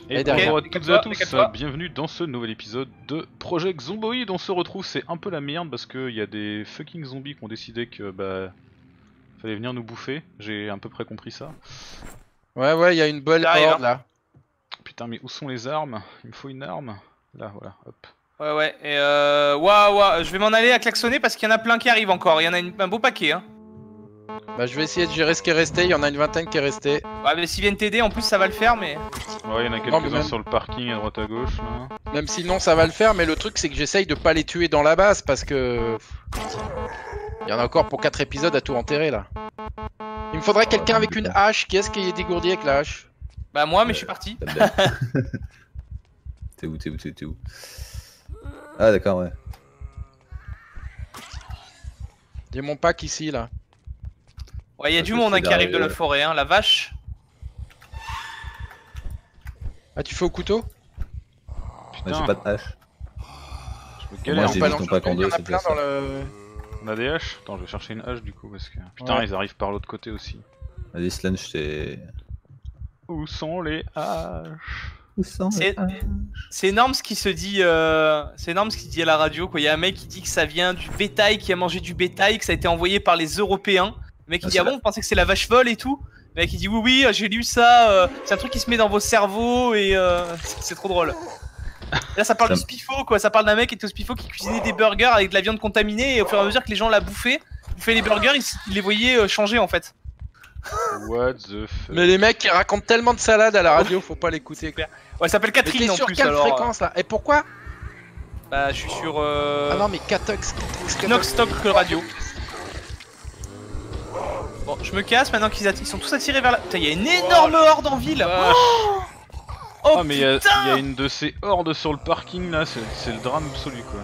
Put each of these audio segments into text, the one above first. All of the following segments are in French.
Et derrière. bonjour à toutes et à tous, bienvenue dans ce nouvel épisode de Project Zomboid. On se retrouve, c'est un peu la merde parce qu'il y a des fucking zombies qui ont décidé que fallait venir nous bouffer. J'ai à peu près compris ça. Ouais, il y a une bonne horde là. Putain, mais où sont les armes? Il me faut une arme. Là, voilà, hop. Ouais, et waouh, je vais m'en aller à klaxonner parce qu'il y en a plein qui arrivent encore. Il y en a un beau paquet, hein. Bah, je vais essayer de gérer ce qui est resté. Il y en a une vingtaine qui est resté. Ouais, mais s'ils viennent t'aider, en plus ça va le faire, mais. Ouais, il y en a quelques-uns sur le parking à droite à gauche là. Même sinon, ça va le faire, mais le truc c'est que j'essaye de pas les tuer dans la base parce que. Il y en a encore pour 4 épisodes à tout enterrer là. Il me faudrait quelqu'un avec une hache. Qui est-ce qui est dégourdi avec la hache? Bah, moi, mais je suis parti. T'es où? Ah, d'accord, ouais. J'ai mon pack ici là. Ouais, il y a du monde hein, qui arrive de la forêt, hein, la vache. Ah, tu fais au couteau? Putain. J'ai pas de hache. Je me galère. Moi j'ai mis ton pack en deux, c'est bien ça. On a des haches? Attends, je vais chercher une hache du coup parce que... Putain, ils arrivent par l'autre côté aussi. Vas-y Slan, je t'ai... Où sont les haches? C'est énorme ce qui se dit, c'est énorme ce qu'il dit à la radio quoi. Il y a un mec qui dit que ça vient du bétail, qui a mangé du bétail, que ça a été envoyé par les Européens. Le mec il dit ah bon, vous pensez que c'est la vache folle et tout? Le mec il dit oui, j'ai lu ça, c'est un truc qui se met dans vos cerveaux et c'est trop drôle. Là ça parle du Spifo quoi, ça parle d'un mec qui était au Spifo qui cuisinait des burgers avec de la viande contaminée et au fur et à mesure que les gens la bouffaient les burgers, ils les voyaient changer en fait. What the fuck? Mais les mecs qui racontent tellement de salades à la radio, faut pas l'écouter. Ouais, ça s'appelle Catherine en sur plus quelle alors. fréquence là? Et pourquoi? Bah je suis sur Ah non mais Catox. Nox Talk Radio. Bon, je me casse maintenant qu'ils sont tous attirés vers la... Putain, il y a une énorme horde en ville. Oh mais il y a une de ces hordes sur le parking là, c'est le drame absolu quoi.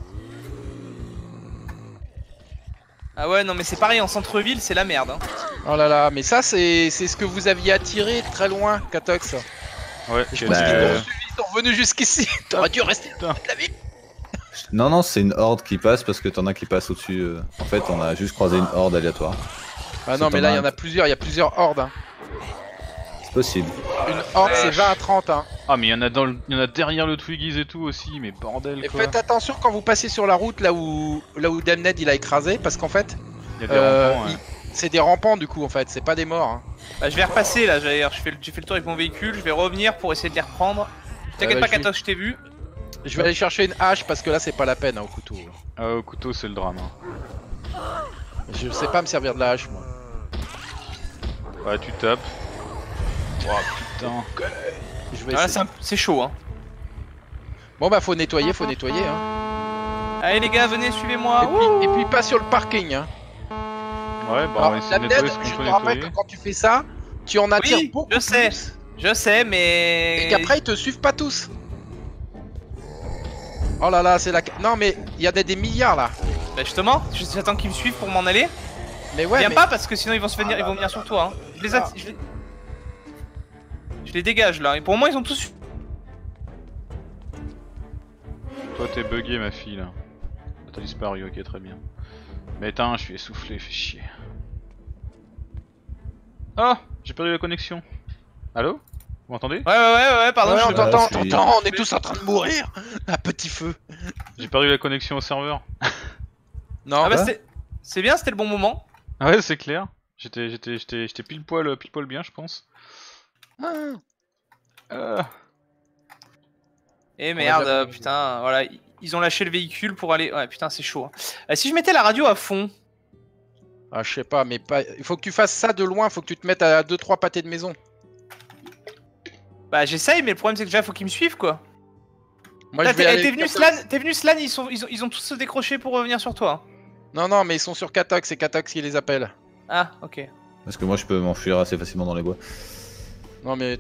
Ah ouais, non mais c'est pareil, en centre-ville, c'est la merde. Hein. Oh là là, mais ça c'est ce que vous aviez attiré très loin, Catox. Ouais, je pense qu'ils sont revenus jusqu'ici. T'aurais dû rester dans la ville. Non, c'est une horde qui passe parce que t'en as qui passent au-dessus. En fait, on a juste croisé une horde aléatoire. Ah non, mais là il y en a plusieurs, il y a plusieurs hordes. Hein. C'est possible. Une horde c'est 20 à 30 hein. Ah mais il y en a derrière le Twiggies et tout aussi, mais bordel quoi. Et faites attention quand vous passez sur la route là où Damned il a écrasé, parce qu'en fait il y a des rampants, ouais. C'est des rampants du coup en fait, c'est pas des morts. Hein. Bah je vais repasser là, j'ai fait le tour avec mon véhicule, je vais revenir pour essayer de les reprendre. T'inquiète pas Katos, je t'ai vu. Je vais aller chercher une hache parce que là c'est pas la peine hein, au couteau. Ah au couteau c'est le drame. Hein. Je sais pas me servir de la hache moi. Ouais tu tapes. Oh putain. Je vais c'est chaud hein. Bon bah faut nettoyer hein. Allez les gars, venez, suivez-moi. Et puis pas sur le parking hein. Ouais bah on va essayer de nettoyer ce qu'on peut nettoyer. Que quand tu fais ça, tu en attires beaucoup plus. Je sais mais... Et qu'après ils te suivent pas tous. Oh là là, c'est la... Non mais il y a des milliards là. Bah justement, j'attends qu'ils me suivent pour m'en aller. Mais ouais, viens pas parce que sinon ils vont ils vont venir sur toi hein. Je les dégage là, et pour moi ils ont tous... Toi t'es bugué ma fille là. T'as disparu, ok très bien. Mais attends, je suis essoufflé, fais chier. Oh, j'ai perdu la connexion. Allô? Vous m'entendez? Ouais, pardon. Ouais, on t'entend, on est tous en train de mourir à petit feu. J'ai perdu la connexion au serveur. Non, ah bah c'est bien, c'était le bon moment. Ah ouais, c'est clair. J'étais pile poil bien, je pense. Eh merde, putain, voilà, ils ont lâché le véhicule pour aller... Ouais, putain, c'est chaud. Hein. Si je mettais la radio à fond... Ah, je sais pas, mais pas... il faut que tu fasses ça de loin, faut que tu te mettes à 2-3 pâtés de maison. Bah j'essaye, mais le problème c'est que déjà faut qu'ils me suivent quoi. Moi, t'es venu Slan, ils ont tous se décroché pour revenir sur toi. Non, mais ils sont sur Catox, c'est Catox qui les appelle. Ah, ok. Parce que moi je peux m'enfuir assez facilement dans les bois. Non mais...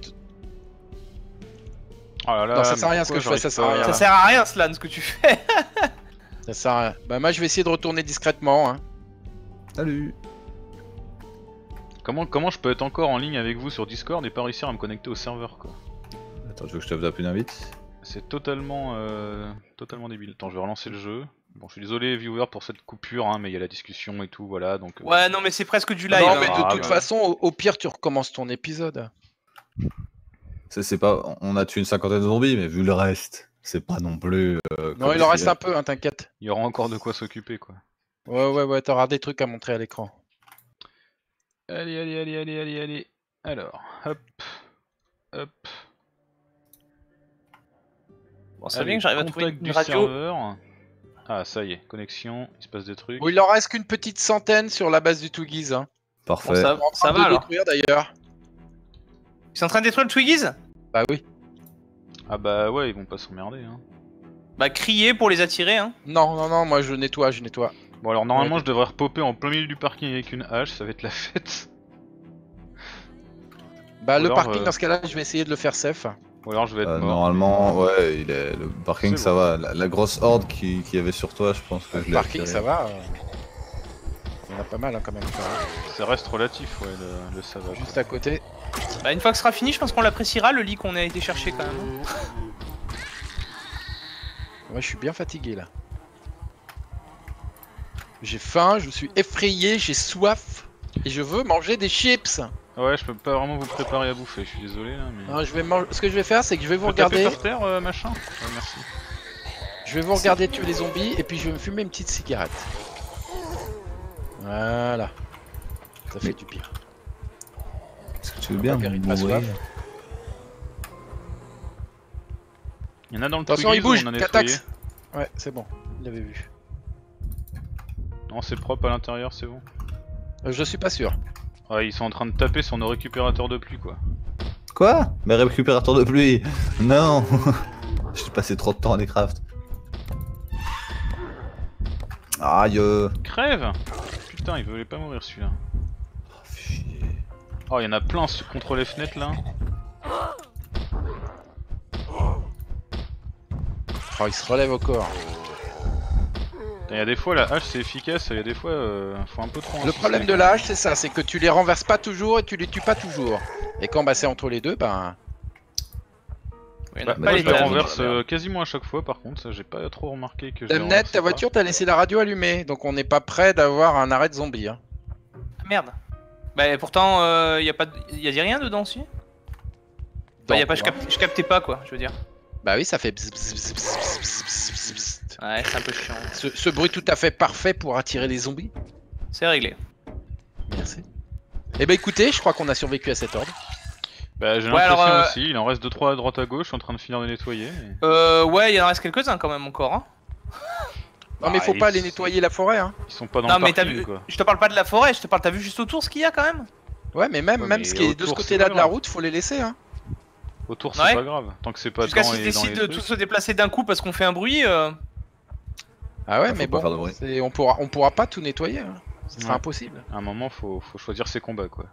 Oh là là, non, ça sert à rien ce que je fais, ça sert à rien. Ça sert à rien Slan ce que tu fais. Ça sert à rien. Bah moi je vais essayer de retourner discrètement hein. Salut. Comment je peux être encore en ligne avec vous sur Discord et pas réussir à me connecter au serveur quoi? Attends, tu veux que je te tape une invite? C'est totalement débile. Attends, je vais relancer le jeu. Bon, je suis désolé, viewer, pour cette coupure, hein, mais il y a la discussion et tout, voilà, donc... Ouais, non, mais c'est presque du live. Non, hein. mais de toute façon, au pire, tu recommences ton épisode. C'est pas, on a tué une cinquantaine de zombies, mais vu le reste, c'est pas non plus. Non, comme il en si- reste un peu, hein, t'inquiète. Il y aura encore de quoi s'occuper quoi. Ouais, t'auras des trucs à montrer à l'écran. Allez. Alors, hop. Bon, c'est Allez, bien que j'arrive à trouver contact une du radio. serveur. Ah, ça y est, connexion, il se passe des trucs. Bon, il en reste qu'une petite centaine sur la base du Twiggies. Hein. Parfait. Bon, ça On est en train va de alors. détruire d'ailleurs. Ils sont en train de détruire le Twiggies? Bah oui. Ah bah ouais, ils vont pas s'emmerder. Hein. Bah, crier pour les attirer, hein. Non, moi je nettoie. Bon alors normalement Ouais. je devrais repopper en plein milieu du parking avec une hache, ça va être la fête. Bah le alors, parking dans ce cas-là, je vais essayer de le faire safe. Ou alors je vais être mort. Normalement, ouais, le parking C'est ça bon. va. La grosse horde qui y avait sur toi, je pense que je Le l'ai parking, attiré. ça va. Il y en a pas mal hein, quand même. Ça reste relatif, ouais, le ça va. Juste à côté. Bah, une fois que ce sera fini, je pense qu'on l'appréciera le lit qu'on a été chercher quand même. hein. Moi je suis bien fatigué là. J'ai faim, je suis effrayé, j'ai soif. Et je veux manger des chips. Ouais, je peux pas vraiment vous préparer à bouffer, je suis désolé là, mais... Hein, ce que je vais faire, c'est que je vais vous Faut taper regarder. par terre, machin Ouais, merci. Je vais vous regarder tuer les zombies et puis je vais me fumer une petite cigarette. Voilà. Ça fait du bien. Est-ce que tu veux bien Pas mourir soif. Il y en a dans le Attention, il Twiggies, bouge, on a nettoyé. Catax. Ouais, c'est bon, il l'avait vu. Non, c'est propre à l'intérieur, c'est bon. Je suis pas sûr. Ouais, ils sont en train de taper sur nos récupérateurs de pluie quoi. Quoi? Mes récupérateurs de pluie? Non. J'ai passé trop de temps à les craft. Aïe. Crève Putain, il voulait pas mourir celui-là. Oh, chier. Oh, il y en a plein contre les fenêtres là. Oh, il se relève au corps. Il y a des fois la hache c'est efficace, il y a des fois faut un peu trop Le insister. problème de la hache, c'est ça, c'est que tu les renverses pas toujours et tu les tues pas toujours. Et quand bah, c'est entre les deux, bah. Ouais, Bah, pas moi les je le dames. renverse quasiment à chaque fois par contre, ça j'ai pas trop remarqué que je les Damned, renversais ta pas. voiture, t'as laissé la radio allumée, donc on n'est pas prêt d'avoir un arrêt de zombie. Hein. Ah, merde. Bah, pourtant, y a dit rien dedans aussi. Bah, y a pas, je captais pas quoi, je veux dire. Bah oui, ça fait bzz, bzz, bzz, bzz, bzz, bzz, bzz. Ouais, c'est un peu chiant. Ce bruit tout à fait parfait pour attirer les zombies. C'est réglé. Merci. Eh bah écoutez, je crois qu'on a survécu à cet ordre. Bah j'ai Ouais, l'impression alors, aussi, il en reste 2-3 à droite à gauche, je suis en train de finir de nettoyer. Et... Ouais, il en reste quelques-uns quand même encore. Hein. Non mais faut ils pas aller sont- nettoyer la forêt hein. Ils sont pas dans Non, le mais t'as parking vu, quoi. je te parle pas de la forêt, je te parle, t'as vu juste autour ce qu'il y a quand même. Ouais mais même, Ouais, même mais ce qui est de ce autour, côté-là c'est de pas la grave. route, faut les laisser hein. Autour c'est Ouais. pas grave, tant que c'est pas Jusqu'à dans ce les qu'ils dans décident les de trucs. tous se déplacer d'un coup parce qu'on fait un bruit. Ah ouais Faut mais pas faire de bon, bruit. on pourra pas tout nettoyer hein. Ce sera Ouais. impossible. À un moment faut choisir ses combats quoi.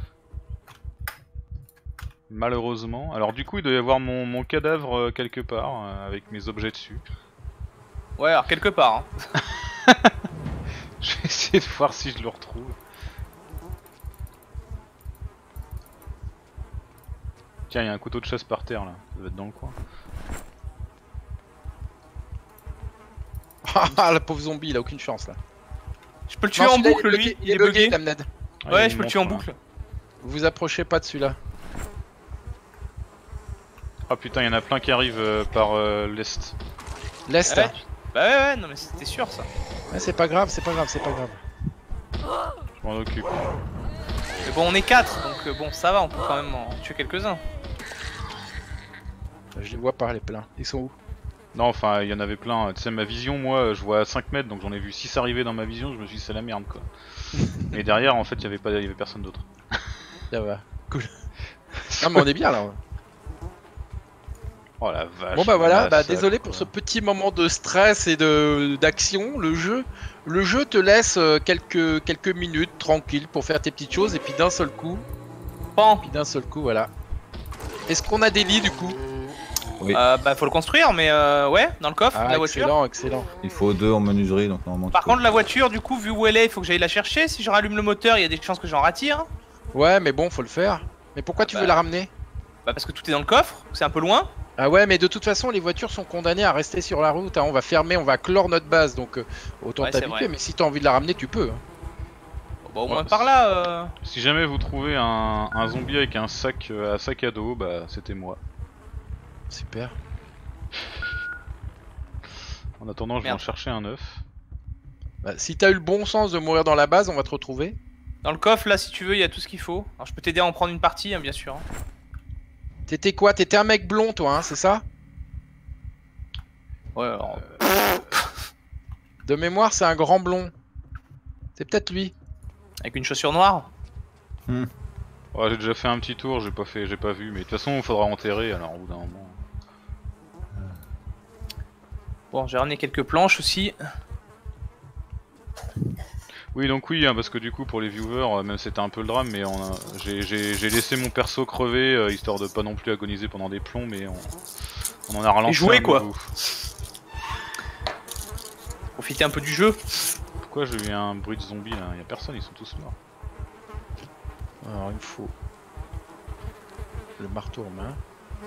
Malheureusement. Alors du coup il doit y avoir mon cadavre quelque part, avec mes objets dessus. Ouais, alors quelque part. Hein. Je vais essayer de voir si je le retrouve. Tiens, il y a un couteau de chasse par terre là, ça doit être dans le coin. Ah la pauvre zombie, il a aucune chance là. Je peux le tuer Non, en celui-là, boucle lui, il est bugué, bugué. Damned. Ah, Ouais, il je me peux le tuer en montre, là. boucle. Vous approchez pas de celui-là. Ah putain, il y en a plein qui arrivent par l'est. L'est. Ouais, Bah ouais, non mais c'était sûr ça. Ouais, c'est pas grave, c'est pas grave, c'est pas grave. Je m'en occupe. Mais bon, on est 4, donc bon, ça va, on peut quand même en tuer quelques-uns. Je les vois pas les pleins. Ils sont où? Non, enfin, il y en avait plein. Tu sais, ma vision, moi, je vois à 5 mètres, donc j'en ai vu 6 arriver dans ma vision, je me suis dit c'est la merde quoi. Et derrière, en fait, il y avait personne d'autre. Ça va. Cool. Non mais on est bien là. Oh la vache. Bon bah voilà, massacre, désolé pour quoi. ce petit moment de stress et d'action. Le jeu te laisse quelques minutes tranquille pour faire tes petites choses et puis d'un seul coup, Pan. voilà. Est-ce qu'on a des lits du coup? Oui. Bah faut le construire, mais ouais, dans le coffre, la voiture. excellent, excellent. Il faut 2 en menuiserie, donc normalement. Par tu peux- contre, la voiture, du coup, vu où elle est, il faut que j'aille la chercher. Si je rallume le moteur, il y a des chances que j'en rattire. Ouais, mais bon, faut le faire. Mais pourquoi tu veux Bah. la ramener? Bah parce que tout est dans le coffre, c'est un peu loin. Ah ouais, mais de toute façon, les voitures sont condamnées à rester sur la route. Hein. On va fermer, on va clore notre base, donc autant Ouais, c'est t'habituer. vrai. Mais si t'as envie de la ramener, tu peux. Hein. Bon, au Ouais, moins par là. Si jamais vous trouvez un zombie avec un sac à dos, bah c'était moi. Super. En attendant, je vais en Merde. chercher un œuf. Bah, si t'as eu le bon sens de mourir dans la base, on va te retrouver. Dans le coffre, là, si tu veux, il y a tout ce qu'il faut. Alors, je peux t'aider à en prendre une partie, hein, bien sûr. T'étais quoi? T'étais un mec blond, toi, hein, c'est ça? Ouais, alors... De mémoire, c'est un grand blond. C'est peut-être lui. Avec une chaussure noire. Ouais, j'ai déjà fait un petit tour, j'ai pas vu, mais de toute façon, il faudra enterrer alors au bout d'un moment. Bon, j'ai ramené quelques planches aussi. Oui, donc oui, hein, parce que du coup, pour les viewers, même c'était un peu le drame, mais j'ai laissé mon perso crever, histoire de pas non plus agoniser pendant des plombs, mais on en a relancé jouer, un quoi. nouveau. Profiter un peu du jeu. Pourquoi j'ai eu un bruit de zombie là? Y'a personne, ils sont tous morts. Alors, il me faut le marteau en main.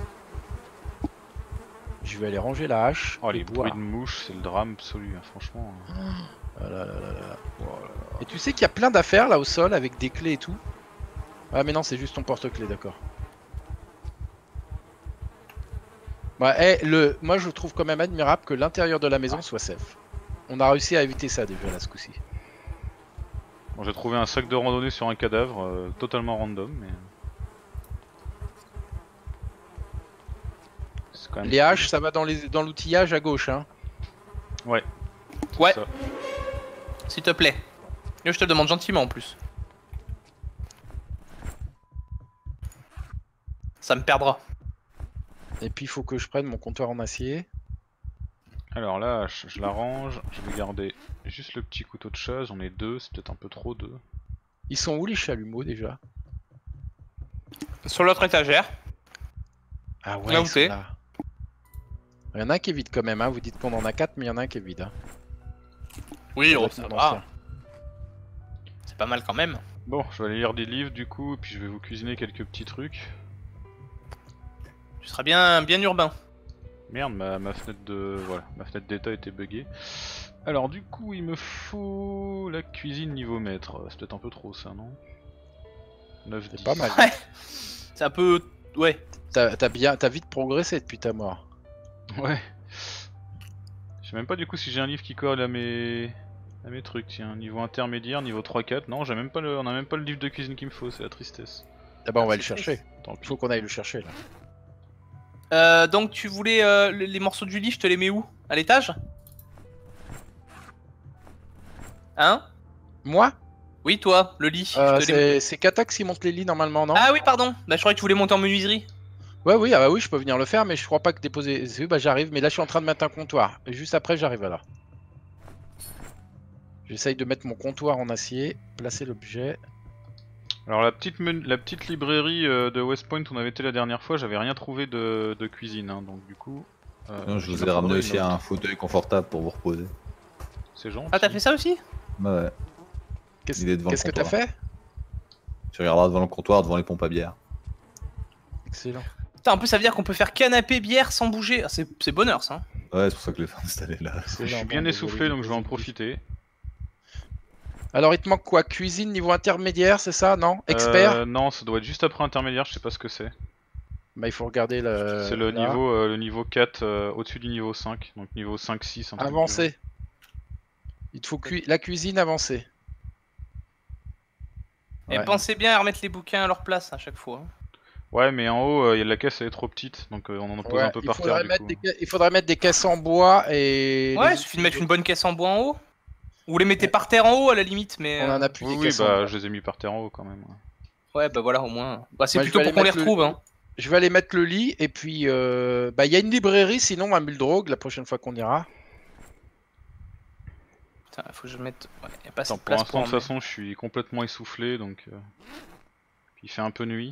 Je vais aller ranger la hache. Oh, et les boire. bruits de mouches, c'est le drame absolu, hein, franchement. Ah là là là là. Oh là là. Et tu sais qu'il y a plein d'affaires là au sol avec des clés et tout. Ah mais non, c'est juste ton porte-clés, d'accord. Ouais, moi je trouve quand même admirable que l'intérieur de la maison soit safe. On a réussi à éviter ça déjà là ce coup-ci. Bon, j'ai trouvé un sac de randonnée sur un cadavre, totalement random, mais... c'est quand même Les haches, ça va dans l'outillage à gauche, hein. Ouais. Ouais. Ça. S'il te plaît. Je te le demande gentiment en plus. Ça me perdra. Et puis il faut que je prenne mon comptoir en acier. Alors là, je la range, je vais garder juste le petit couteau de chasse, j'en ai deux, c'est peut-être un peu trop deux. Ils sont où les chalumeaux déjà? Sur l'autre étagère. Ah ouais, Là où ils sont t'es. là. Il y en a un qui est vide quand même, hein. Vous dites qu'on en a 4, mais il y en a un qui est vide. Hein. Oui, doit oh, être ça mon va. ancien. C'est pas mal quand même. Bon, je vais aller lire des livres du coup, et puis je vais vous cuisiner quelques petits trucs. Tu seras bien urbain. Merde, ma fenêtre de... voilà, ma fenêtre d'état était buggée. Alors du coup, il me faut la cuisine niveau maître. C'est peut-être un peu trop ça, non? 9, C'est 10. pas mal. Ouais. C'est un peu... Ouais. T'as vite progressé depuis ta mort. Ouais. Je sais même pas du coup si j'ai un livre qui colle à mes trucs. Tiens, niveau intermédiaire, niveau 3-4. Non, j'ai même pas on a même pas le livre de cuisine qu'il me faut, c'est la tristesse. Ah bah on va c'est le chercher. Tant Il pis. faut qu'on aille le chercher là. Donc tu voulais les morceaux du lit, je te les mets où? À l'étage? Hein? Moi Oui, toi, le lit. je te les mets- C'est Katak qui monte les lits normalement, non? Ah oui, pardon. Bah je croyais que tu voulais monter en menuiserie. Ouais, oui, ah bah oui, je peux venir le faire, mais je crois pas que déposer. Bah j'arrive, mais là je suis en train de mettre un comptoir. Et juste après, j'arrive là. J'essaye de mettre mon comptoir en acier, placer l'objet. Alors la petite librairie de West Point où on avait été la dernière fois, j'avais rien trouvé de cuisine, hein, donc du coup... Non, je il vous m'en ai ramené faudrait aussi une autre. un fauteuil confortable pour vous reposer. C'est gentil. Ah, t'as fait ça aussi? Bah ouais, Qu'est-ce il est devant le que t'as comptoir. fait? Tu regarderas devant le comptoir, devant les pompes à bière. Excellent. Putain, en plus ça veut dire qu'on peut faire canapé bière sans bouger. Ah, c'est bonheur ça. Hein. Ouais, c'est pour ça que les fans installés là. Je suis bien essoufflé donc je vais en profiter. Alors il te manque quoi? Cuisine niveau intermédiaire, c'est ça? Non? Expert? Non, ça doit être juste après intermédiaire, je sais pas ce que c'est. Bah il faut regarder le. C'est le là. niveau 4 au-dessus du niveau 5, donc niveau 5-6. un truc du genre. Avancé. Il te faut la cuisine avancée. Et Ouais. pensez bien à remettre les bouquins à leur place à chaque fois. Hein. Ouais, mais en haut, la caisse elle est trop petite, donc on en pose Ouais, un peu par terre du coup. il faudrait mettre des caisses en bois et. Ouais, les il suffit de mettre une bonne caisse en bois en haut. Ou les mettez par terre en haut à la limite, mais. On en a plus Oui, des oui, caisses en bah bois. je les ai mis par terre en haut quand même. Ouais, bah voilà, au moins. Bah c'est Moi, je plutôt vais pour aller qu'on les mettre retrouve. Hein. Je vais aller mettre le lit et puis bah il y a une librairie sinon à Muldrog la prochaine fois qu'on ira. Putain, faut que je mette. Ouais, y a pas assez Attends, de pour place l'instant, de pour toute façon, je suis complètement essoufflé, donc... Il fait un peu nuit.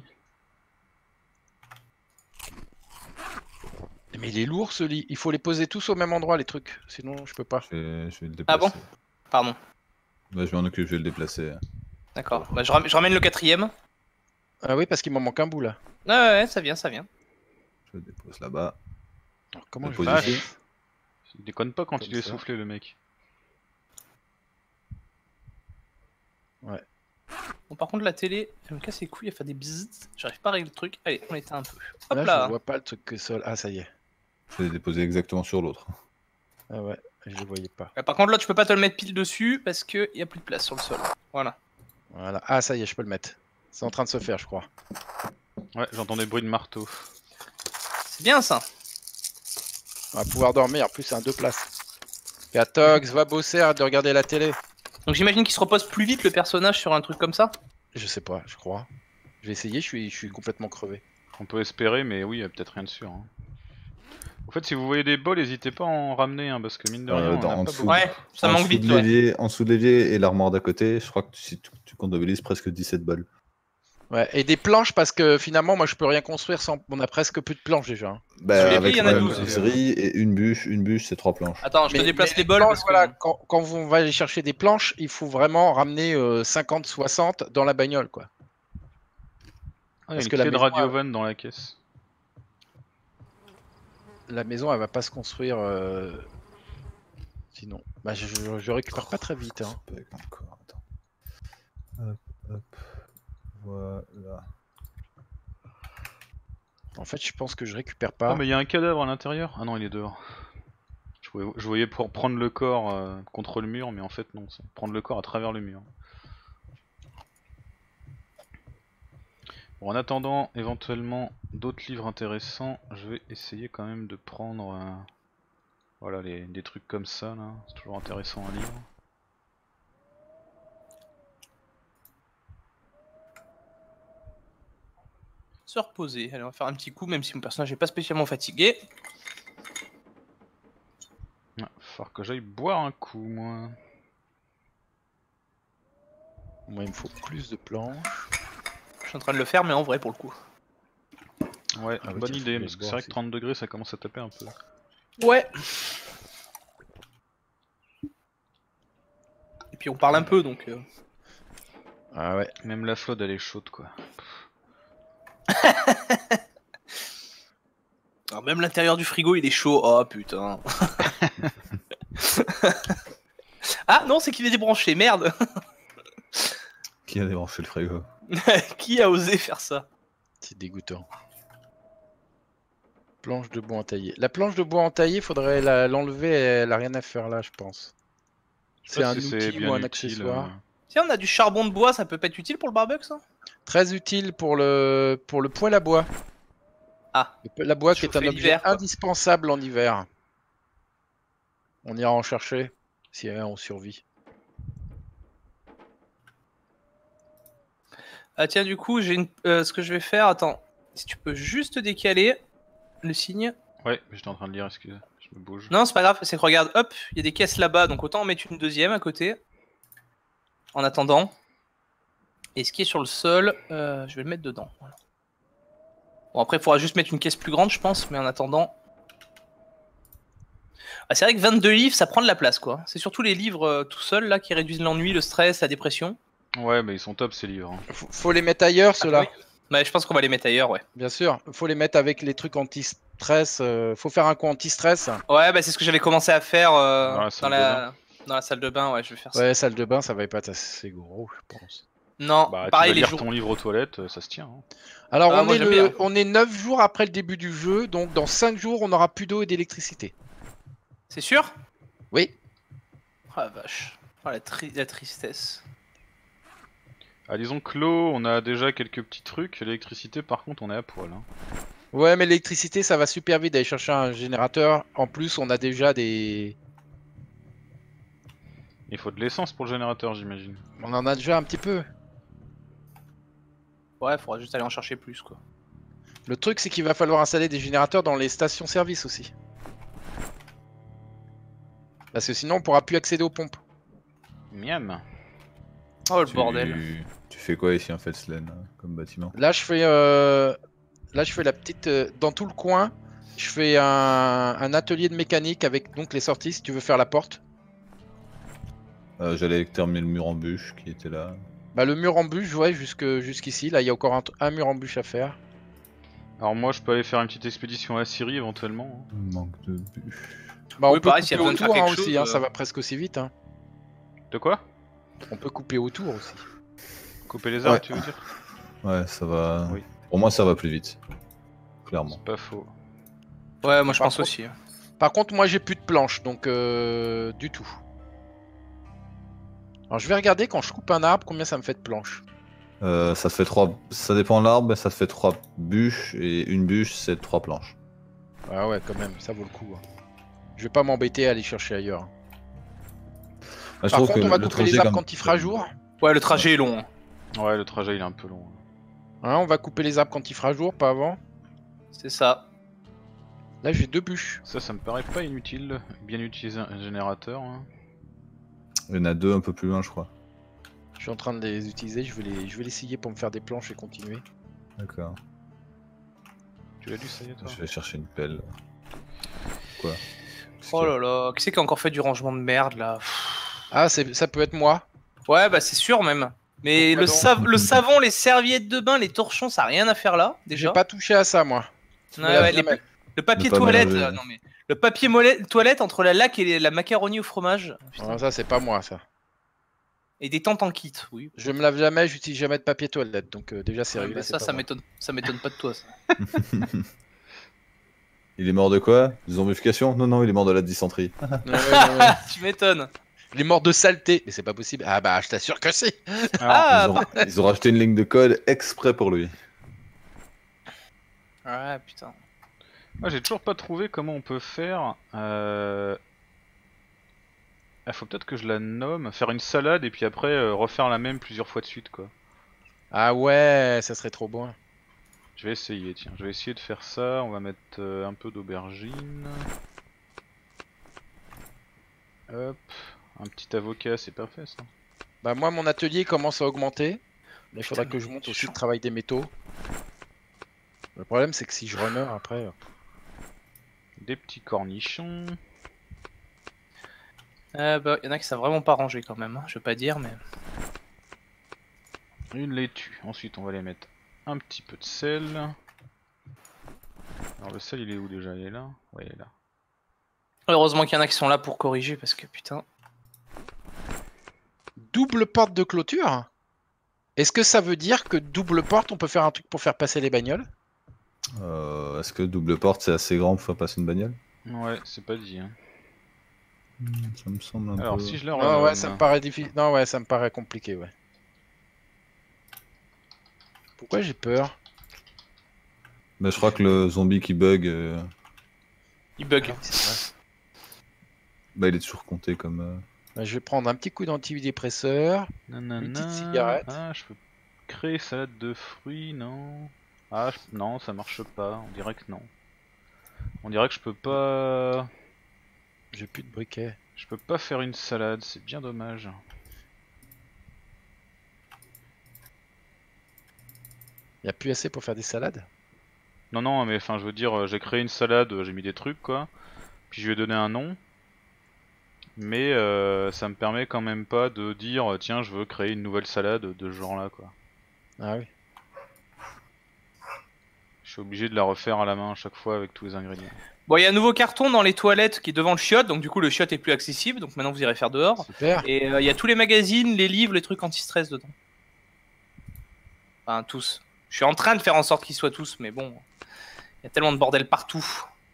Mais il est lourd ce lit, il faut les poser tous au même endroit les trucs, sinon je peux pas. Je vais le déplacer. Ah bon? Pardon. Bah, je m'en occupe, je vais le déplacer. D'accord. Bah je ramène le quatrième. Ah oui parce qu'il m'en manque un bout là. Ah ouais, ça vient, ça vient. Je le dépose là-bas. Alors, comment Le je pose fais ici. Il déconne pas quand Comme il est ça. essoufflé, le mec. Bon, par contre, la télé, elle me casse les couilles, elle fait des bzzz. J'arrive pas à régler le truc. Allez, on éteint un peu. Hop Là, là. je vois pas le truc que seul. Ah, ça y est. Je l'ai déposé exactement sur l'autre. Ah ouais, je le voyais pas. Par contre, là, tu peux pas te le mettre pile dessus parce qu'il y a plus de place sur le sol. Voilà. Voilà. Ah, ça y est, je peux le mettre. C'est en train de se faire, je crois. Ouais, j'entends des bruits de marteau. C'est bien ça. On va pouvoir dormir. En plus, c'est un 2 places. Catox, va bosser, arrête de regarder la télé. Donc j'imagine qu'il se repose plus vite le personnage sur un truc comme ça. Je sais pas, je crois. Je vais essayer, je suis complètement crevé. On peut espérer, mais oui, il y a peut-être rien de sûr. Hein. En fait, si vous voyez des bols, n'hésitez pas à en ramener, hein, parce que mine de rien, on en a pas dessous. beaucoup. Ouais, ça manque vite. En dessous de l'évier et l'armoire d'à côté, je crois que si tu comptabilises presque 17 balles. Ouais, et des planches parce que finalement, moi je peux rien construire sans. On a presque plus de planches déjà. Hein. Bah, Sur les avec prix, il y en a la 12. menuiserie et une bûche c'est 3 planches. Attends, je te déplace les bols. planches, Parce que... voilà, quand on va aller chercher des planches, il faut vraiment ramener 50-60 dans la bagnole, quoi. Ah, il y a Parce une que la clé de maison, radiovan dans la caisse. La maison, elle va pas se construire sinon. Bah, je récupère pas très vite. Hein. Encore, attends. Hop, hop. Voilà. En fait, je pense que je récupère pas. Ah, mais il y a un cadavre à l'intérieur. Ah non, il est dehors. Je voyais pour prendre le corps contre le mur, mais en fait non, c'est prendre le corps à travers le mur. Bon, en attendant éventuellement d'autres livres intéressants, je vais essayer quand même de prendre voilà, des trucs comme ça là, c'est toujours intéressant à lire. Se reposer. Allez, on va faire un petit coup, même si mon personnage n'est pas spécialement fatigué. Ah, faut que j'aille boire un coup, moi. Moi, il me faut plus de planches. Je suis en train de le faire, mais en vrai pour le coup. Ouais, Ah oui, bonne tiens, idée, faut parce que boire c'est vrai que aussi. 30 degrés ça commence à taper un peu. Ouais. Et puis on parle un peu donc. Ah ouais. Même la flotte elle est chaude quoi. Alors, même l'intérieur du frigo il est chaud. Oh putain. Ah non, c'est qu'il est débranché, merde. Qui a débranché le frigo? Qui a osé faire ça? C'est dégoûtant. Planche de bois entaillée. La planche de bois entaillée, faudrait l'enlever, elle a rien à faire là, je pense. C'est un outil ou un accessoire. Si on a du charbon de bois, ça peut pas être utile pour le barbecue ça? Très utile pour le poêle à bois. Ah. Le poêle à bois qui est un Chauffer objet l'hiver, quoi. indispensable en hiver. On ira en chercher si on survit. Ah tiens, du coup, j'ai ce que je vais faire, attends, si tu peux juste décaler le signe. Ouais, j'étais en train de lire, excuse, je me bouge. Non, c'est pas grave, c'est que regarde, hop, il y a des caisses là-bas, donc autant en mettre une deuxième à côté. En attendant. Et ce qui est sur le sol, je vais le mettre dedans. Voilà. Bon, après, il faudra juste mettre une caisse plus grande, je pense, mais en attendant. Ah, c'est vrai que 22 livres, ça prend de la place, quoi. C'est surtout les livres tout seuls, là, qui réduisent l'ennui, le stress, la dépression. Ouais, mais ils sont top ces livres. Hein. Faut les mettre ailleurs, ceux-là. oui. Bah, je pense qu'on va les mettre ailleurs, ouais. Bien sûr. Faut les mettre avec les trucs anti-stress. Faut faire un coup anti-stress. Ouais, bah, c'est ce que j'avais commencé à faire dans dans la salle de bain, ouais, je vais faire ça. Ouais, salle de bain, ça va pas être assez gros, je pense. Non, Bah, pareil, tu vas les lire jours. ton livre aux toilettes, ça se tient. Hein. Alors, Ah, moi, j'aime bien. on est 9 jours après le début du jeu, donc dans 5 jours, on aura plus d'eau et d'électricité. C'est sûr? Oui. Oh la vache. Oh la tristesse. Ah, disons que l'eau, on a déjà quelques petits trucs. L'électricité, par contre, on est à poil. Hein. Ouais, mais l'électricité, ça va super vite d'aller chercher un générateur. En plus, on a déjà des... Il faut de l'essence pour le générateur, j'imagine. On en a déjà un petit peu. Ouais, faudra juste aller en chercher plus, quoi. Le truc, c'est qu'il va falloir installer des générateurs dans les stations-service aussi. Parce que sinon, on pourra plus accéder aux pompes. Miam. Oh le bordel. Tu fais quoi ici en fait, Slen, comme bâtiment? Là, je fais la petite... dans tout le coin, je fais un atelier de mécanique avec donc les sorties, si tu veux faire la porte. J'allais terminer le mur en bûche qui était là. Bah, le mur en bûche, ouais, jusqu'ici. Là, il y a encore un mur en bûche à faire. Alors moi, je peux aller faire une petite expédition à Syrie éventuellement. Hein. Manque de bûche. Bah, Oui, on peut pareil, s'il y a couper besoin de faire autour quelque aussi, chose, ça va presque aussi vite. Hein. De quoi? On peut couper autour aussi. Couper les arbres, Ouais. tu veux dire? Ouais, ça va. Oui. Pour moi, ça va plus vite. Clairement. C'est pas faux. Ouais, moi je Par pense contre- aussi. Par contre, moi j'ai plus de planches, donc du tout. Alors je vais regarder quand je coupe un arbre combien ça me fait de planches. Ça te fait 3. Ça dépend de l'arbre, mais ça te fait 3 bûches. Et une bûche, c'est 3 planches. Ah ouais, quand même, ça vaut le coup. Hein. Je vais pas m'embêter à aller chercher ailleurs. Moi, je Par trouve contre, que on va le couper les trajet, arbres comme- quand il fera jour. Ouais, le trajet est long. Ouais, le trajet il est un peu long. Hein, on va couper les arbres quand il fera jour, pas avant. C'est ça. Là, j'ai 2 bûches. Ça me paraît pas inutile. Bien utiliser un générateur. Hein. Il y en a 2 un peu plus loin, je crois. Je suis en train de les utiliser, je vais l'essayer pour me faire des planches et continuer. D'accord. Tu l'as lu, ça y est, toi? Je vais chercher une pelle. Quoi? Oh là là, qui c'est qui a encore fait du rangement de merde là? Ah, ça peut être moi. Ouais, bah c'est sûr même. Mais Pourquoi le savon, les serviettes de bain, les torchons, ça a rien à faire là, J'ai déjà. pas touché à ça, moi. Ouais, Mais la- ouais, la- le papier Ne pas toilette, mélanger. non mais le papier toilette entre la laque et la macaroni au fromage. Putain. Ah, ça, c'est pas moi, ça. Et des tentes en kit, oui. Je me lave jamais, j'utilise jamais de papier toilette, donc déjà c'est Ouais, réglé. bah c'est ça, pas ça moi. m'étonne pas de toi. Ça. Il est mort de quoi? Zombification? Non, non, il est mort de la dysenterie. Ouais. Tu m'étonnes. Il est mort de saleté, mais c'est pas possible. Ah bah, je t'assure que si. Ah, Ils ont rajouté une ligne de code exprès pour lui. Ouais, putain. Moi j'ai toujours pas trouvé comment on peut faire. Ah, faut peut-être que je la nomme, faire une salade et puis après refaire la même plusieurs fois de suite quoi. Ah ouais, ça serait trop bon. Je vais essayer, tiens, je vais essayer de faire ça. On va mettre un peu d'aubergine. Hop, un petit avocat, c'est parfait ça. Bah moi, mon atelier commence à augmenter. Mais il faudra Putain, que je monte mais aussi chaud. le travail des métaux. Le problème, c'est que si je remeurs après... Des petits cornichons. Bah, y en a qui savent vraiment pas ranger quand même, hein, je veux pas dire, mais. Une laitue. Ensuite, on va les mettre un petit peu de sel. Alors, le sel, il est où déjà? Il est là? Ouais, il est là. Heureusement qu'il y en a qui sont là pour corriger parce que putain. Double porte de clôture? Est-ce que ça veut dire que double porte, on peut faire un truc pour faire passer les bagnoles? Est-ce que double porte c'est assez grand pour faire passer une bagnole? Ouais, c'est pas dit. Hein. Ça me semble un Alors, peu. si je la Non, renomme, ouais, ça me paraît difficile. Non, ouais, ça me paraît compliqué, ouais. Pourquoi j'ai peur? Mais je crois que le zombie qui bug, Il bug. bah il est toujours compté comme. Bah, je vais prendre un petit coup d'antidépresseur. Nanana. Une petite cigarette. Ah, je peux créer salade de fruits, non? Ah, non, ça marche pas. On dirait que non. On dirait que je peux pas. J'ai plus de briquet. Je peux pas faire une salade, c'est bien dommage. Y a plus assez pour faire des salades? Non, non, mais enfin, je veux dire, j'ai créé une salade, j'ai mis des trucs quoi. Puis je lui ai donné un nom. Mais ça me permet quand même pas de dire, tiens, je veux créer une nouvelle salade de ce genre là quoi. Ah oui. Je suis obligé de la refaire à la main à chaque fois avec tous les ingrédients. Bon, il y a un nouveau carton dans les toilettes qui est devant le chiotte, donc du coup le chiotte est plus accessible, donc maintenant vous irez faire dehors. Super. Et il y a tous les magazines, les livres, les trucs anti-stress dedans. Enfin, tous. Je suis en train de faire en sorte qu'ils soient tous, mais bon, il y a tellement de bordel partout.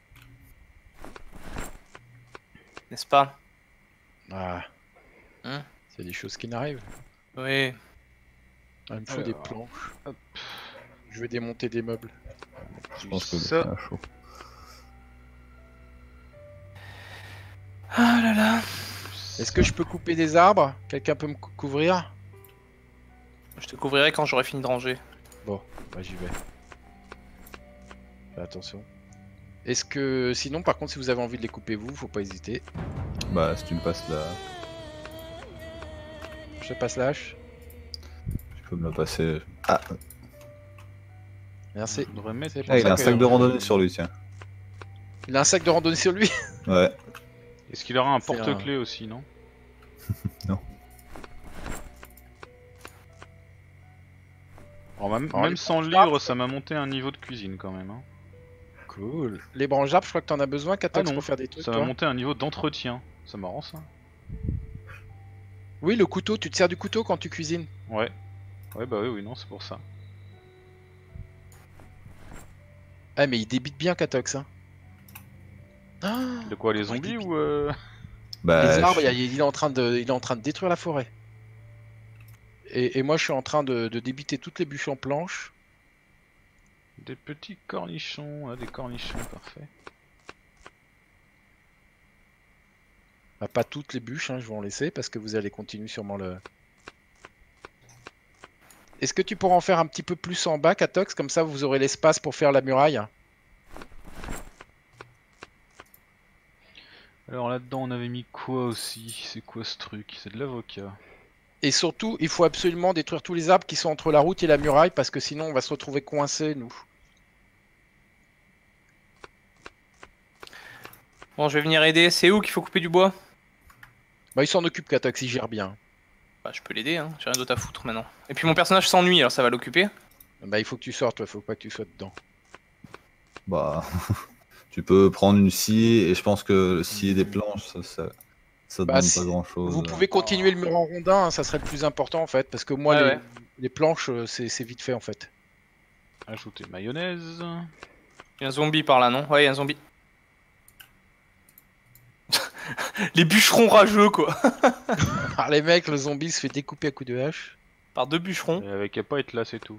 N'est-ce pas? Ah. Hein? C'est des choses qui n'arrivent. Oui. Ah, il me faut des Alors, planches. hop. Je vais démonter des meubles. Je pense que Ça. c'est chaud. Ah là là. Est-ce que je peux couper des arbres? Quelqu'un peut me couvrir? Je te couvrirai quand j'aurai fini de ranger. Bon, bah j'y vais. Fais attention. Est-ce que... Sinon, par contre, si vous avez envie de les couper vous, faut pas hésiter. Bah si tu me passes là, Je te passe la hache. tu peux me la passer. Ah, Merci. Je devrais mettre. C'est ah il a un que- sac de randonnée sur lui, tiens. Il a un sac de randonnée sur lui. Ouais. Est-ce qu'il aura un C'est porte-clés aussi, non? Non. Alors, même Alors, les sans le branches livre, ça m'a monté un niveau de cuisine quand même. Hein. Cool. Les branches d'arbres, je crois que t'en as besoin, Catox, non. pour faire des trucs, Ça m'a toi. monté un niveau d'entretien. C'est marrant ça. Oui, le couteau, tu te sers du couteau quand tu cuisines. Ouais. Ouais bah oui non c'est pour ça. Ah mais il débite bien Katox hein. De quoi les Comment il zombies débite. ou Bah, Les arbres, je- il est en train de détruire la forêt. Et moi je suis en train de débiter toutes les bûches en planche. Des petits cornichons, des cornichons, parfait. Bah, pas toutes les bûches, hein, je vais en laisser parce que vous allez continuer sûrement le... Est-ce que tu pourras en faire un petit peu plus en bas, Katox? Comme ça vous aurez l'espace pour faire la muraille. Alors là-dedans on avait mis quoi aussi? C'est quoi ce truc? C'est de l'avocat. Et surtout, il faut absolument détruire tous les arbres qui sont entre la route et la muraille parce que sinon on va se retrouver coincés, nous. Bon, je vais venir aider. C'est où qu'il faut couper du bois? Bah il s'en occupe, Katox, il gère bien. Bah, je peux l'aider, hein. J'ai rien d'autre à foutre maintenant. Et puis mon personnage s'ennuie, alors ça va l'occuper. Bah il faut que tu sortes, toi, faut pas que tu sois dedans. bah, tu peux prendre une scie et je pense que le scier des planches, ça Bah, demande pas grand chose. Vous pouvez continuer le mur en rondin, hein, ça serait le plus important en fait, parce que moi Ouais, les planches c'est vite fait en fait. Ajouter mayonnaise. Il y a un zombie par là, non? Ouais, il y a un zombie. Les bûcherons rageux, quoi. Ah les mecs, le zombie se fait découper à coups de hache. Par 2 bûcherons. Et avec à pas être là c'est tout.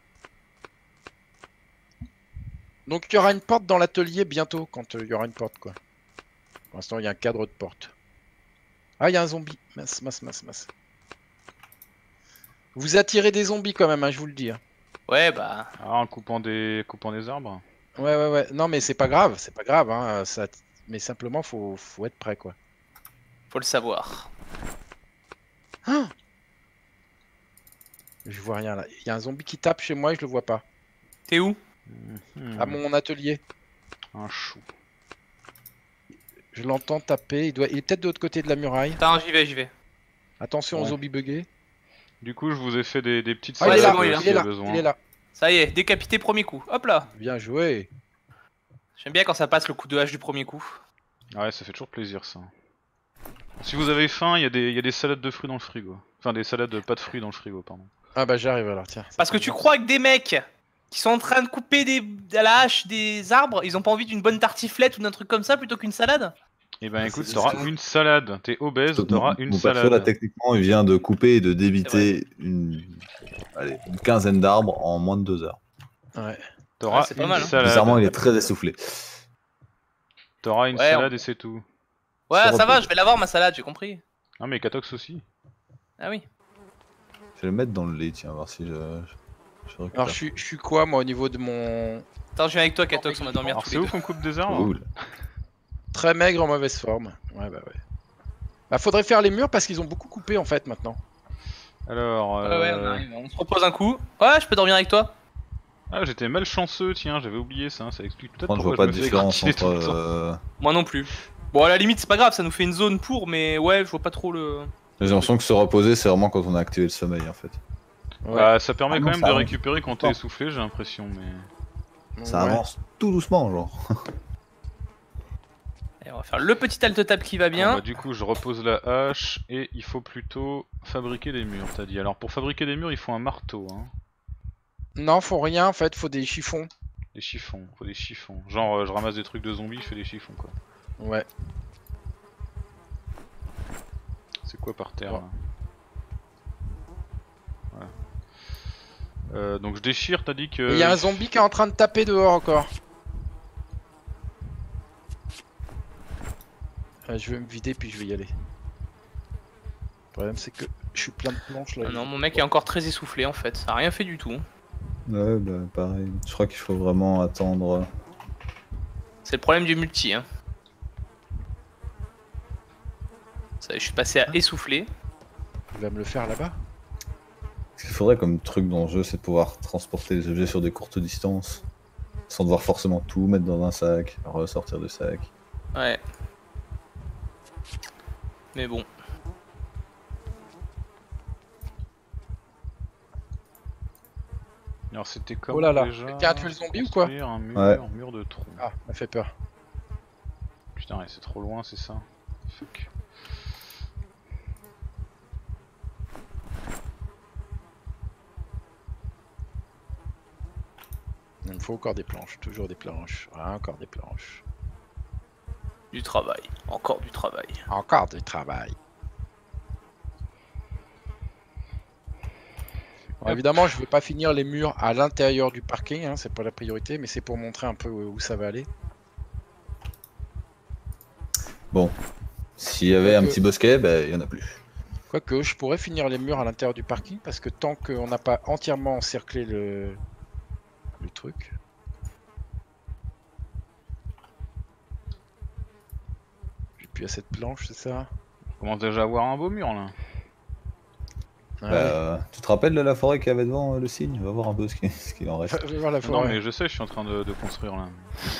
Donc il y aura une porte dans l'atelier bientôt, quand il y aura une porte quoi. Pour l'instant il y a un cadre de porte. Ah il y a un zombie, mince. Vous attirez des zombies quand même, hein, je vous le dis. Hein. Ouais, bah. Ah en coupant des arbres. Ouais. Non mais c'est pas grave, hein, ça... mais simplement faut être prêt quoi. Faut le savoir. Ah je vois rien là. Il y a un zombie qui tape chez moi et je le vois pas. T'es où? À mon atelier. Un chou. Je l'entends taper. Il est peut-être de l'autre côté de la muraille. Attends, j'y vais. Attention aux Ouais. zombies buggés. Du coup je vous ai fait des petites Ah, Ouais, il est c'est là, bon, il est là. il est là, besoin. il est là. Ça y est, décapité premier coup. Hop là. Bien joué. J'aime bien quand ça passe le coup de hache du premier coup. Ouais ça fait toujours plaisir ça. Si vous avez faim, il y a des salades de fruits dans le frigo. Enfin des salades pas de fruits dans le frigo pardon. Ah bah j'arrive alors, tiens. Parce que tu crois que des mecs qui sont en train de couper à la hache des arbres, ils ont pas envie d'une bonne tartiflette ou d'un truc comme ça plutôt qu'une salade? Et ben Ah, écoute, c'est t'auras ça. une salade. T'es obèse, t'auras une Mon perso là, salade. techniquement, il vient de couper et de débiter allez, une quinzaine d'arbres en moins de 2 heures. Ouais. T'auras Ouais, c'est pas une mal, hein. salade. Bizarrement, il est très essoufflé. T'auras une Ouais, salade et c'est tout. Ouais, Ça ça va, repose. je vais l'avoir ma salade, j'ai compris. Ah mais Katox aussi. Ah oui. Je vais le mettre dans le lait, tiens, voir si je récupère. Alors je suis quoi moi au niveau de mon... Attends, je viens avec toi, Katox, on va dormir Alors tous c'est les où deux. qu'on coupe des arbres? Cool. Très maigre en mauvaise forme. Ouais bah ouais. Bah faudrait faire les murs parce qu'ils ont beaucoup coupé en fait maintenant. Alors... Ouais, on arrive, on se repose un coup. Ouais, je peux dormir avec toi. Ah j'étais malchanceux, tiens, j'avais oublié ça, ça explique peut-être Par contre, je pourquoi vois pas de me fais différence égratigner entre. tout le temps. Moi non plus. Bon, à la limite, c'est pas grave, ça nous fait une zone pour, mais ouais, je vois pas trop le... J'ai l'impression que se reposer, c'est vraiment quand on a activé le sommeil en fait. Ouais. Bah ça permet Ah quand non, même ça de avance. récupérer quand t'es essoufflé, j'ai l'impression, mais... Ça Ouais. avance tout doucement, genre. Et on va faire le petit halte-table qui va Ah, bien. bah, du coup je repose la hache et il faut plutôt fabriquer des murs, t'as dit. Alors pour fabriquer des murs il faut un marteau, hein. Non, faut rien en fait, faut des chiffons. Des chiffons, faut des chiffons. Genre je ramasse des trucs de zombies, je fais des chiffons quoi. Ouais. C'est quoi par terre Ouais. là? Donc je déchire, t'as dit que... Il y a un zombie qui est en train de taper dehors encore. Je vais me vider puis je vais y aller. Le problème c'est que je suis plein de planches là. Ah non, mon mec est encore très essoufflé en fait, ça a rien fait du tout. Ouais, bah pareil. Je crois qu'il faut vraiment attendre. C'est le problème du multi, hein. Ça, je suis passé à essouffler. Il va me le faire là-bas. Ce qu'il faudrait comme truc dans le jeu, c'est de pouvoir transporter les objets sur des courtes distances. Sans devoir forcément tout mettre dans un sac, ressortir du sac. Ouais. Mais bon. Alors c'était comme Oh là là, déjà... quelqu'un a tué le zombie ou quoi? construire un mur, Ouais. mur de tronc. Ah, m'a fait peur. Putain ouais, c'est trop loin, c'est ça. Fuck. faut encore des planches, toujours des planches. Ah, encore des planches. Du travail, encore du travail. Encore du travail. Bon, évidemment, je vais pas finir les murs à l'intérieur du parking, hein, c'est pas la priorité, mais c'est pour montrer un peu où ça va aller. Bon, s'il y avait un petit bosquet, il y en a plus. Quoique, je pourrais finir les murs à l'intérieur du parking, parce que tant qu'on n'a pas entièrement encerclé le truc... J'ai plus assez de planches, c'est ça? On commence déjà à avoir un beau mur là. Ah ouais. Tu te rappelles de la forêt qu'il y avait devant le cygne? Va voir un peu ce qu'il en reste. Je vais voir la Non forêt. mais je sais, je suis en train de construire là.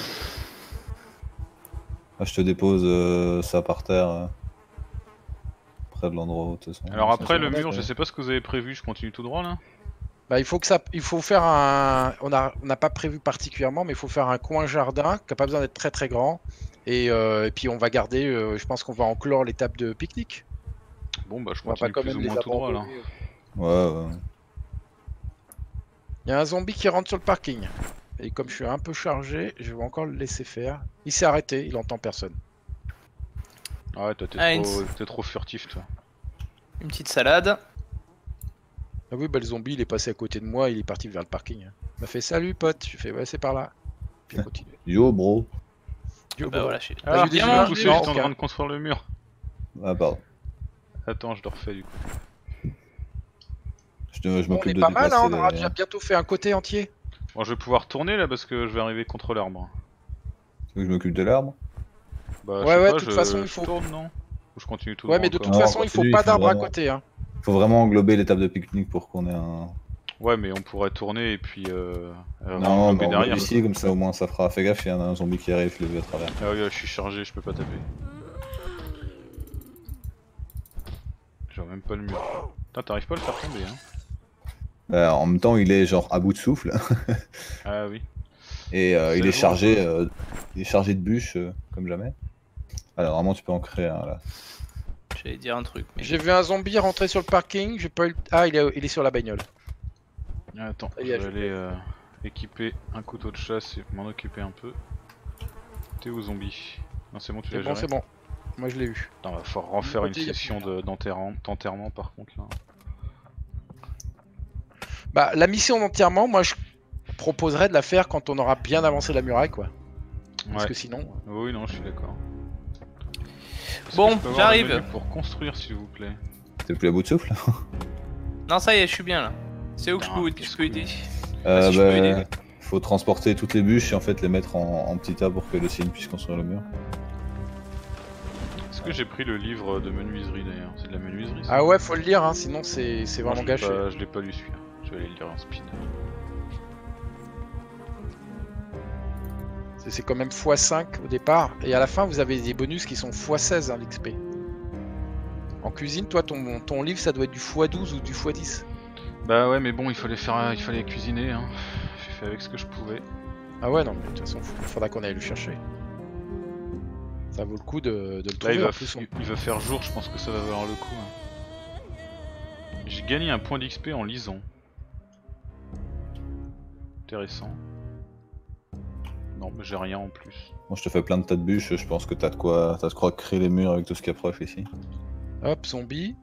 Ah, je te dépose ça par terre. Près de l'endroit où de toute façon. Alors Ça, après c'est le vrai, mur, mais- je sais pas ce que vous avez prévu, je continue tout droit là. Bah, il faut faire un... On n'a pas prévu particulièrement, mais il faut faire un coin jardin qui n'a pas besoin d'être très très grand. Et puis on va garder, je pense qu'on va enclore l'étape de pique-nique. Bon bah je On va pas continue quand plus même ou les moins tout droit là. abandonner. Ouais. Il y a un zombie qui rentre sur le parking. Et comme je suis un peu chargé, je vais encore le laisser faire. Il s'est arrêté, il entend personne. Ah ouais, toi t'es trop furtif toi. Une petite salade. Ah oui, bah le zombie il est passé à côté de moi, il est parti vers le parking. Il m'a fait salut pote, je fais ouais c'est par là. Puis il a continué. Yo bro. Yo, Bah bro. voilà, Ah, j'ai des tu humains, m'as j'ai poussé, des j'étais en humains. train de construire le mur. Ah pardon. Attends, je le refais du coup. Je On m'occupe est de pas mal, hein, on déplacer aura les- déjà bientôt fait un côté entier. Bon, je vais pouvoir tourner là parce que je vais arriver contre l'arbre. Tu veux que je m'occupe de l'arbre? Bah, Ouais, je sais ouais, pas, de toute je- façon, il je faut- tourne, non? Ou je continue tout Ouais, droit mais de encore toute Non, façon, il faut continue, pas il faut d'arbre à vraiment- côté. Hein. Faut vraiment englober l'étape de pique-nique pour qu'on ait un. Ouais, mais on pourrait tourner et puis Non, englober on derrière. ici, comme ça au moins ça fera. Fais gaffe, il y en a un zombie qui arrive, je l'ai vu à travers. Ah oui, je suis chargé, je peux pas taper. J'ai même pas le mur. Putain, t'arrives pas à le faire tomber, hein. En même temps, il est genre à bout de souffle Ah oui. et C'est il est jour, chargé de bûches comme jamais. Alors vraiment, tu peux en créer un là. J'allais dire un truc, mais J'ai vu un zombie rentrer sur le parking, j'ai pas eu... Ah, il est sur la bagnole. Ah, attends, Ça y je est, vais je aller équiper un couteau de chasse et m'en occuper un peu. T'es où zombie? Non, c'est bon, tu l'as C'est bon, géré. c'est bon. Moi je l'ai eu. Putain, va falloir refaire une côté, y a session d'enterrement par contre là. Bah, la mission d'enterrement, moi je proposerais de la faire quand on aura bien avancé la muraille, quoi. Parce Ouais. que sinon... Oui, non, je suis d'accord. Est-ce Bon, que je peux avoir j'arrive. le menu pour construire s'il vous plaît. T'es plus à bout de souffle? non, ça y est, je suis bien là. C'est où que Putain, je qu'est-ce peux que- aider? Euh, si je peux aider. faut transporter toutes les bûches et en fait les mettre en petits tas pour que le cygne puisse construire le mur. Est-ce que j'ai pris le livre de menuiserie d'ailleurs? C'est de la menuiserie ça? Ah ouais, faut le lire, hein, sinon c'est Moi, vraiment gâché. Je l'ai pas lu celui-là. Je vais aller le lire en speed. C'est quand même x5 au départ, et à la fin vous avez des bonus qui sont x16 hein, l'XP. En cuisine, toi ton livre ça doit être du x12 ou du x10. Bah ouais, mais bon, il fallait cuisiner. Hein. J'ai fait avec ce que je pouvais. Ah ouais, non, mais de toute façon, faudra qu'on aille le chercher. Ça vaut le coup de le Là, trouver en plus. il va faire jour, je pense que ça va valoir le coup. Hein. J'ai gagné un point d'XP en lisant. Intéressant. Non, mais j'ai rien en plus. Bon, je te fais plein de tas de bûches, je pense que t'as de quoi créer les murs avec tout ce qu'il y a proche ici. Hop, zombie.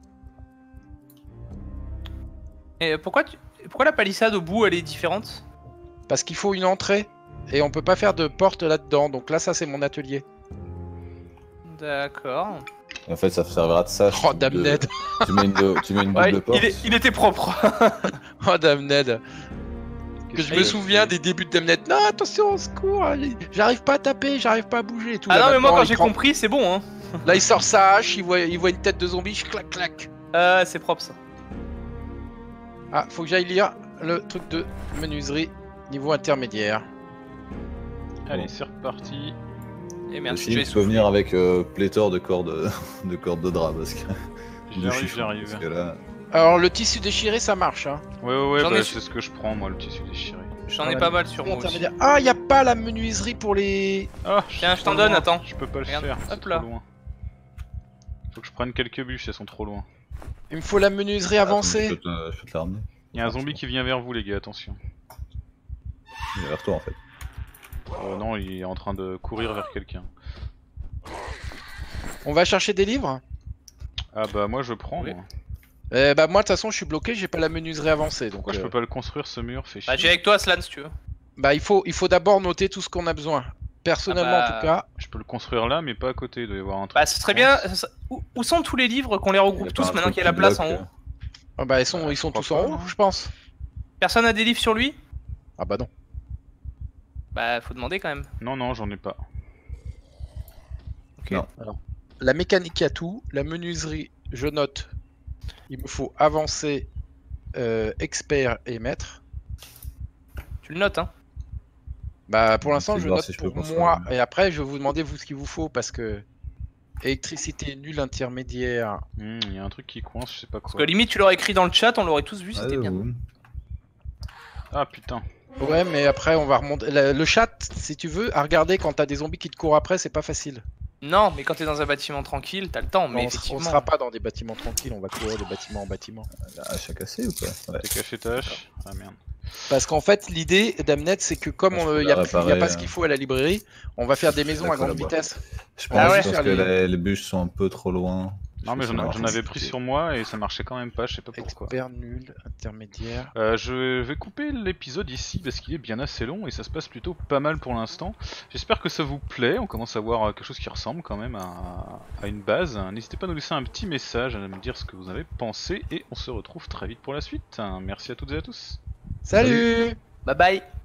Et pourquoi la palissade au bout elle est différente? Parce qu'il faut une entrée, et on peut pas faire de porte là-dedans, donc là ça c'est mon atelier. D'accord. Et en fait, ça servira de ça. Oh damned. Tu mets une Ouais, double porte. il était propre. Oh damned. Que Qu'est-ce je que me t'as souviens fait des débuts de Damned. Non, attention, au secours, j'arrive pas à taper, j'arrive pas à bouger et tout. Ah Là, non, mais moi maintenant, quand il j'ai prend- compris, c'est bon hein. Là, il sort sa hache, il voit une tête de zombie, je clac clac. C'est propre ça. Ah, faut que j'aille lire le truc de menuiserie niveau intermédiaire. Allez, c'est reparti. Et Le merci, cygne, j'ai tu peux venir avec pléthore de cordes de drap parce que. de J'arrive, chiffon, j'arrive. Parce que là, Alors, le tissu déchiré, ça marche, hein. Ouais, J'en ai bah, su- c'est ce que je prends moi, le tissu déchiré. J'en ai pas mal sur moi aussi. Intermédiaire. Ah, y a pas la menuiserie pour les. Ah, Tiens, suis je t'en trop donne, loin. attends. Je peux pas le Regarde, faire, hop c'est là. trop loin. Faut que je prenne quelques bûches, elles sont trop loin. Il me faut la menuiserie attends, avancée. je peux te la ramener. Il y a un zombie qui vient vers vous les gars, attention. Il est vers toi en fait. Non, il est en train de courir vers quelqu'un. On va chercher des livres. Ah bah moi je prends. Oui. Moi. Bah moi de toute façon je suis bloqué, j'ai pas la menuiserie avancée donc. Pourquoi je peux pas le construire ce mur? Fait chier. Bah, j'ai avec toi, Slan, si tu veux. Bah il faut d'abord noter tout ce qu'on a besoin. Personnellement Ah bah, en tout cas. Je peux le construire là, mais pas à côté. Il doit y avoir un truc. Bah, ce serait bien. Où sont tous les livres qu'on les Il y regroupe a pas tous un maintenant truc qu'il y a la qui place bloque, en haut? Ah bah ils sont je crois tous pas, en haut, non. je pense. Personne a des livres sur lui? Ah bah non. Bah, faut demander quand même. Non, j'en ai pas. Ok. Non. La mécanique a tout, la menuiserie, je note. Il me faut avancer, expert et maître. Tu le notes, hein. Bah pour Je l'instant vais je voir note si je peux pour construire moi le- et après je vais vous demander vous ce qu'il vous faut parce que électricité nulle intermédiaire. Il y a un truc qui coince, je sais pas Parce quoi. que limite, tu l'aurais écrit dans le chat, on l'aurait tous vu, c'était Ouais, bien. vous. Ah putain. Ouais mais après on va remonter. Le chat si tu veux à regarder quand t'as des zombies qui te courent après c'est pas facile. Non, mais quand t'es dans un bâtiment tranquille, t'as le temps. Mais on effectivement. sera pas dans des bâtiments tranquilles, on va courir de bâtiment en bâtiment. La hache à casser ou pas? Ouais. T'es caché ta hache? Ah merde. Parce qu'en fait l'idée d'Amnet c'est que comme Moi, je peux il y a la réparer, pas ce qu'il faut à la librairie, on va faire des maisons à grande collabore. vitesse. Je Ah ouais, pense faire que les- les bûches sont un peu trop loin. Non mais Je sais j'en pas. avais pris sur moi et ça marchait quand même pas, je sais pas pourquoi. Expert nul intermédiaire. Je vais couper l'épisode ici parce qu'il est bien assez long et ça se passe plutôt pas mal pour l'instant. J'espère que ça vous plaît, on commence à voir quelque chose qui ressemble quand même à une base. N'hésitez pas à nous laisser un petit message, à me dire ce que vous avez pensé et on se retrouve très vite pour la suite. Merci à toutes et à tous. Salut. Bye bye.